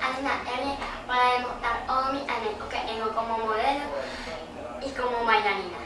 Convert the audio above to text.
Ana N para demostrar todo mi talento que tengo como modelo y como bailarina.